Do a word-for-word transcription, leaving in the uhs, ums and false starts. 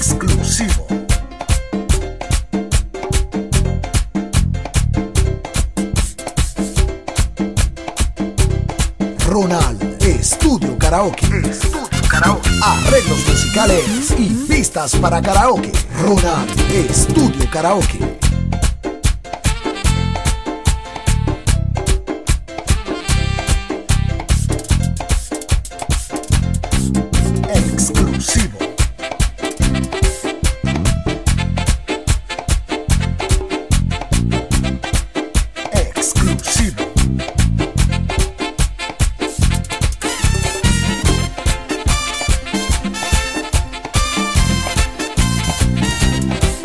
exclusivo. Ronald Estudio Karaoke. Estudio Karaoke. Arreglos musicales y pistas para karaoke. Ronald Estudio Karaoke.